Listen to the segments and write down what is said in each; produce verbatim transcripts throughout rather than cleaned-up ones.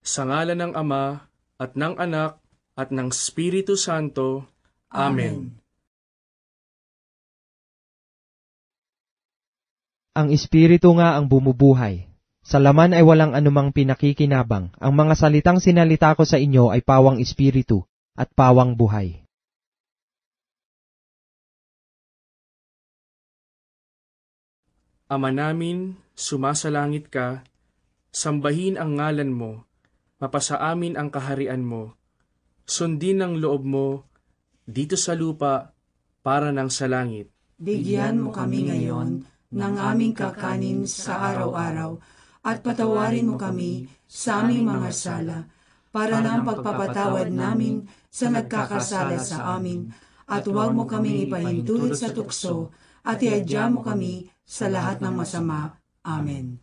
Sa ngalan ng Ama, at ng Anak, at ng Espiritu Santo. Amen. Ang Espiritu nga ang bumubuhay. Sa laman ay walang anumang pinakikinabang. Ang mga salitang sinalita ko sa inyo ay pawang Espiritu at pawang buhay. Ama namin, sumasalangit ka, sambahin ang ngalan mo, mapasa amin ang kaharian mo, sundin ang loob mo, dito sa lupa, para ng sa langit. Bigyan mo kami ngayon ng aming kakanin sa araw-araw, at patawarin mo kami sa aming mga sala, para ng pagpapatawad namin sa nagkakasala sa amin, at huwag mo kaming ipahintulot sa tukso, at iadya mo kami sa lahat ng masama. Amen.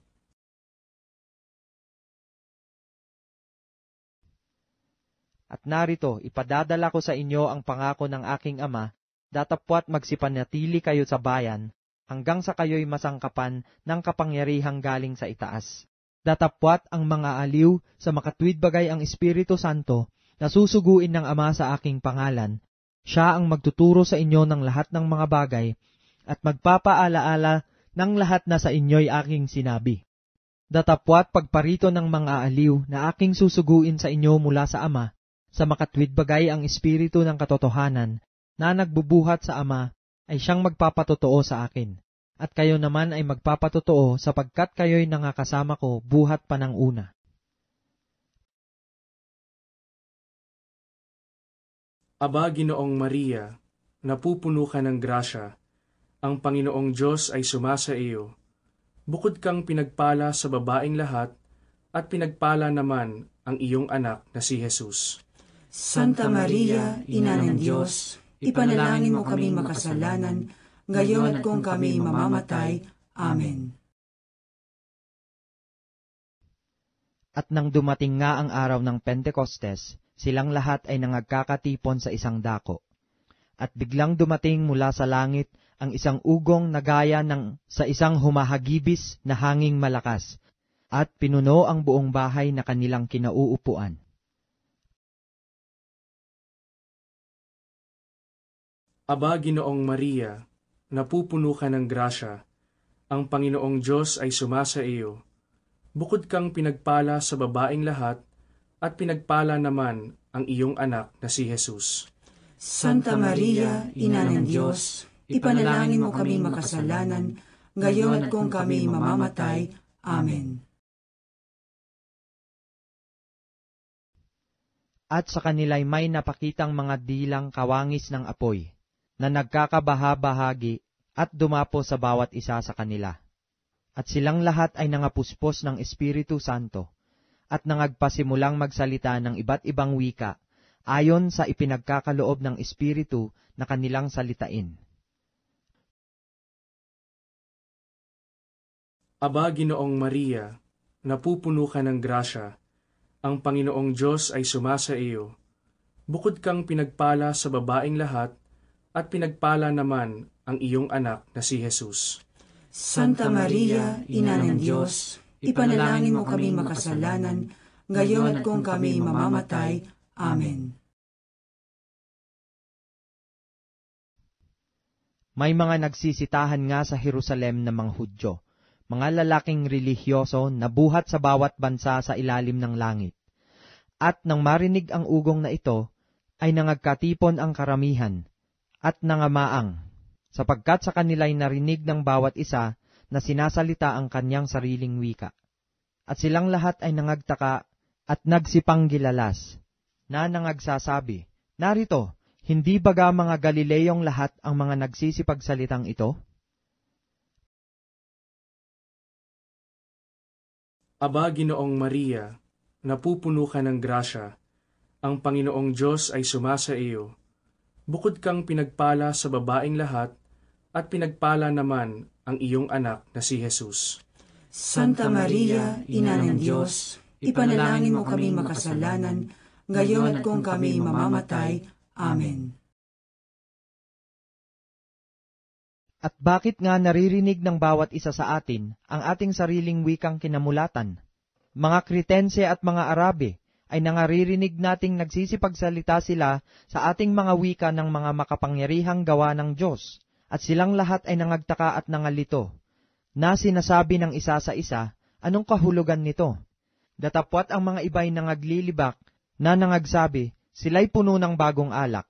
At narito, ipadadala ko sa inyo ang pangako ng aking Ama, datapwat magsipanatili kayo sa bayan, hanggang sa kayo'y masangkapan ng kapangyarihang galing sa itaas. Datapwat ang mga aliw sa makatwid bagay ang Espiritu Santo, na susuguin ng Ama sa aking pangalan. Siya ang magtuturo sa inyo ng lahat ng mga bagay, at magpapaalaala ng lahat na sa inyo'y aking sinabi. Datapwat pagparito ng mga aliw na aking susuguin sa inyo mula sa Ama, sa makatwid bagay ang Espiritu ng katotohanan, na nagbubuhat sa Ama, ay siyang magpapatotoo sa akin. At kayo naman ay magpapatotoo sapagkat kayo'y nangakasama ko buhat pa ng una. Aba, Ginoong Maria, napupuno ka ng grasya, ang Panginoong Diyos ay sumasa iyo. Bukod kang pinagpala sa babaeng lahat, at pinagpala naman ang iyong anak na si Jesus. Santa Maria, Ina ng Diyos, ipanalangin mo kami makasalanan, ngayon at kung kami mamamatay. Amen. At nang dumating nga ang araw ng Pentecostes, silang lahat ay nangagkakatipon sa isang dako. At biglang dumating mula sa langit ang isang ugong na gaya ng sa isang humahagibis na hanging malakas, at pinuno ang buong bahay na kanilang kinauupuan. Aba, Ginoong Maria, napupuno ka ng grasya, ang Panginoong Diyos ay sumasa iyo. Bukod kang pinagpala sa babaeng lahat, at pinagpala naman ang iyong anak na si Jesus. Santa Maria, Ina ng Diyos, ipanalangin mo kami makasalanan, ngayon at kung kami mamamatay. Amen. At sa kanila'y may napakitang mga dilang kawangis ng apoy, na nagkakabaha-bahagi at dumapo sa bawat isa sa kanila. At silang lahat ay nangapuspos ng Espiritu Santo, at nangagpasimulang magsalita ng iba't ibang wika, ayon sa ipinagkakaloob ng Espiritu na kanilang salitain. Aba, Ginoong Maria, napupuno ka ng grasya, ang Panginoong Diyos ay sumasa iyo. Bukod kang pinagpala sa babaeng lahat, at pinagpala naman ang iyong anak na si Jesus. Santa Maria, Ina ng Diyos, ipanalangin mo kami makasalanan, ngayon at kung kami mamamatay. Amen. May mga nagsisitahan nga sa Jerusalem na mga Hudyo, mga lalaking relihiyoso na buhat sa bawat bansa sa ilalim ng langit. At nang marinig ang ugong na ito, ay nangagkatipon ang karamihan, at nangamaang, sapagkat sa kanila'y narinig ng bawat isa na sinasalita ang kanyang sariling wika. At silang lahat ay nangagtaka at nagsipanggilalas, na nangagsasabi, narito, hindi baga mga Galileyong lahat ang mga nagsisipagsalitang ito? Aba, Ginoong Maria, napupuno ka ng grasya, ang Panginoong Diyos ay sumasa iyo. Bukod kang pinagpala sa babaeng lahat, at pinagpala naman ang iyong anak na si Jesus. Santa Maria, Ina ng Diyos, ipanalangin mo kami makasalanan, ngayon at kung kami mamamatay. Amen. At bakit nga naririnig ng bawat isa sa atin ang ating sariling wikang kinamulatan? mga Kritense at mga Arabe, ay nangaririnig nating nagsisipagsalita sila sa ating mga wika ng mga makapangyarihang gawa ng Diyos, at silang lahat ay nangagtaka at nangalito, na sinasabi ng isa sa isa, anong kahulugan nito? Datapwat ang mga iba'y nangaglilibak, na nangagsabi, sila'y puno ng bagong alak.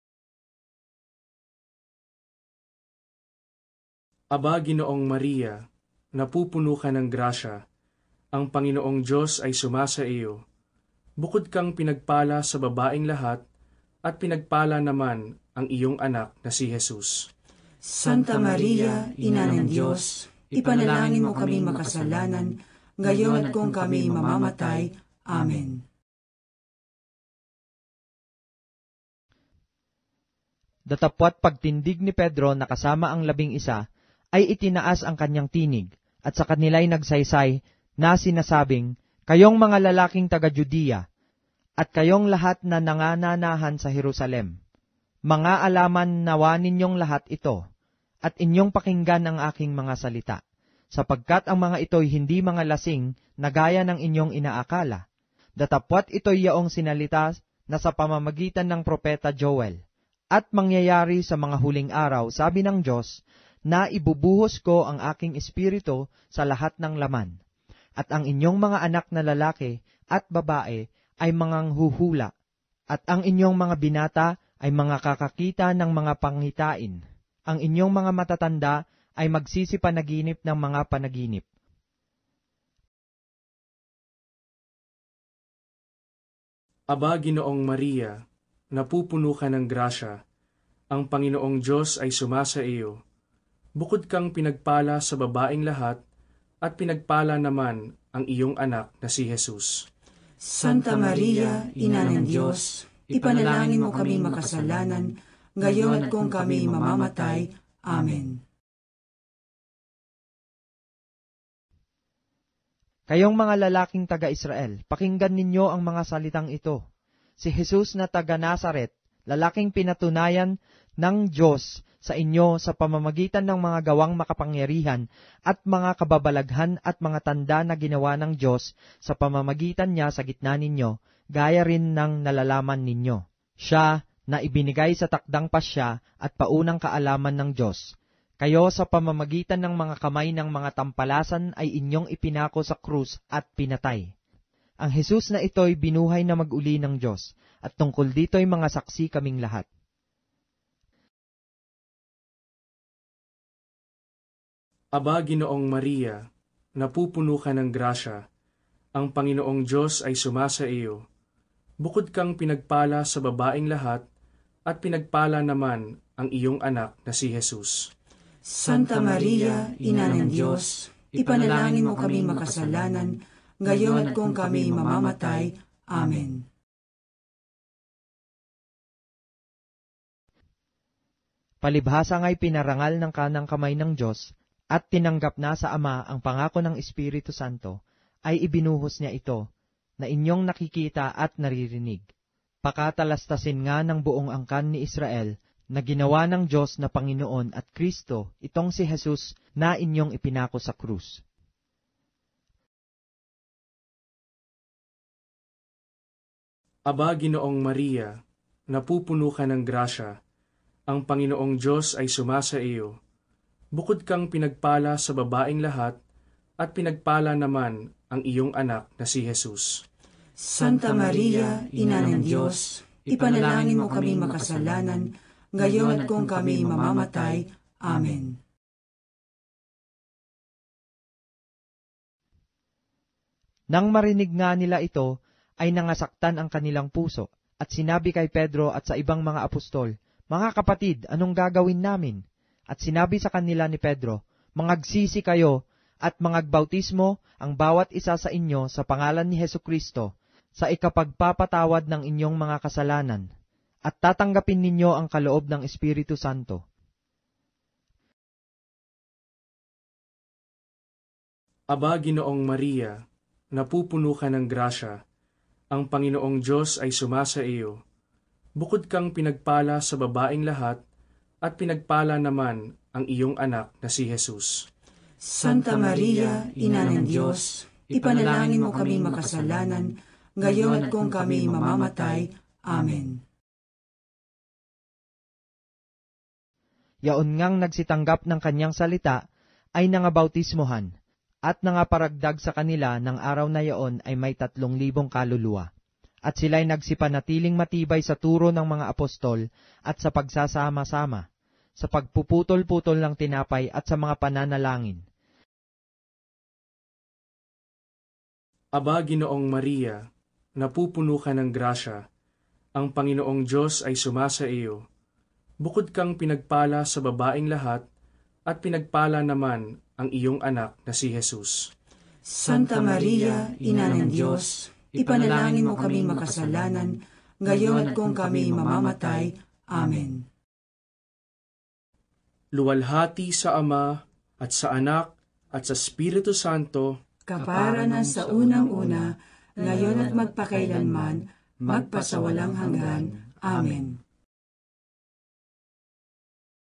Aba, Ginoong Maria, napupuno ka ng grasya, ang Panginoong Diyos ay sumasa iyo. Bukod kang pinagpala sa babaeng lahat, at pinagpala naman ang iyong anak na si Jesus. Santa Maria, Ina ng Diyos, ipanalangin mo kaming makasalanan, ngayon at kung kami mamamatay. Amen. Datapwat pagtindig ni Pedro na kasama ang labing isa, ay itinaas ang kanyang tinig, at sa kanila'y nagsaysay na sinasabing, kayong mga lalaking taga-Judea, at kayong lahat na nangananahan sa Jerusalem, mga alaman nawa ninyong lahat ito, at inyong pakinggan ang aking mga salita, sapagkat ang mga ito'y hindi mga lasing na gaya ng inyong inaakala. Datapwat ito'y yaong sinalita na sa pamamagitan ng propeta Joel, at mangyayari sa mga huling araw, sabi ng Diyos, na ibubuhos ko ang aking espiritu sa lahat ng laman, at ang inyong mga anak na lalaki at babae ay mga huhula, at ang inyong mga binata ay mga kakakita ng mga pangitain, ang inyong mga matatanda ay magsisipanaginip ng mga panaginip. Aba, Ginoong Maria, napupuno ka ng grasya, ang Panginoong Diyos ay sumasa iyo. Bukod kang pinagpala sa babaeng lahat, at pinagpala naman ang iyong anak na si Jesus. Santa Maria, Ina ng Diyos, ipanalangin mo kaming makasalanan, ngayon at kung kami mamamatay. Amen. Kayong mga lalaking taga-Israel, pakinggan ninyo ang mga salitang ito. Si Jesus na taga-Nazaret, lalaking pinatunayan ng Diyos sa inyo sa pamamagitan ng mga gawang makapangyarihan at mga kababalaghan at mga tanda na ginawa ng Diyos sa pamamagitan niya sa gitna ninyo, gaya rin ng nalalaman ninyo. Siya na ibinigay sa takdang pasya at paunang kaalaman ng Diyos. Kayo sa pamamagitan ng mga kamay ng mga tampalasan ay inyong ipinako sa krus at pinatay. Ang Jesus na ito'y binuhay na mag-uli ng Diyos, at tungkol dito'y mga saksi kaming lahat. Aba, Ginoong Maria, napupuno ka ng grasya, ang Panginoong Diyos ay sumasa iyo. Bukod kang pinagpala sa babaeng lahat, at pinagpala naman ang iyong anak na si Jesus. Santa Maria, Ina ng Diyos, ipanalangin mo kaming makasalanan, ngayon at kung kami mamamatay. Amen. Palibhasa nga'y pinarangal ng kanang kamay ng Diyos, at tinanggap na sa Ama ang pangako ng Espiritu Santo, ay ibinuhos niya ito, na inyong nakikita at naririnig. Pakatalastasin nga ng buong angkan ni Israel, na ginawa ng Diyos na Panginoon at Kristo, itong si Jesus na inyong ipinako sa krus. Aba, Ginoong Maria, napupuno ka ng grasya, ang Panginoong Diyos ay sumasa iyo. Bukod kang pinagpala sa babaeng lahat, at pinagpala naman ang iyong anak na si Jesus. Santa Maria, Ina ng Diyos, ipanalangin mo kaming makasalanan, ngayon at kung kami mamamatay. Amen. Nang marinig nga nila ito, ay nangasaktan ang kanilang puso, at sinabi kay Pedro at sa ibang mga apostol, mga kapatid, anong gagawin namin? At sinabi sa kanila ni Pedro, mangagsisi kayo at mangagbautismo ang bawat isa sa inyo sa pangalan ni Hesukristo sa ikapagpapatawad ng inyong mga kasalanan, at tatanggapin ninyo ang kaloob ng Espiritu Santo. Aba, Ginoong Maria, napupuno ka ng grasya, ang Panginoong Diyos ay sumasa iyo. Bukod kang pinagpala sa babaeng lahat, at pinagpala naman ang iyong anak na si Jesus. Santa Maria, Ina ng Diyos, ipanalangin mo kaming makasalanan, ngayon at kung kami mamamatay. Amen. Yaon ngang nagsitanggap ng kanyang salita, ay nangabautismohan, at nangaparagdag sa kanila ng araw na yaon ay may tatlong libong kaluluwa. At sila'y nagsipanatiling matibay sa turo ng mga apostol at sa pagsasama-sama, sa pagpuputol-putol ng tinapay at sa mga pananalangin. Aba, Ginoong Maria, napupuno ka ng grasya, ang Panginoong Diyos ay sumasa iyo. Bukod kang pinagpala sa babaeng lahat, at pinagpala naman ang iyong anak na si Jesus. Santa Maria, Ina ng Diyos, ipanalangin mo kaming makasalanan, ngayon at kung kami mamamatay. Amen. Luwalhati sa Ama, at sa Anak, at sa Espiritu Santo, kapara na sa unang-una, ngayon at magpakailanman, magpasawalang hanggan. Amen.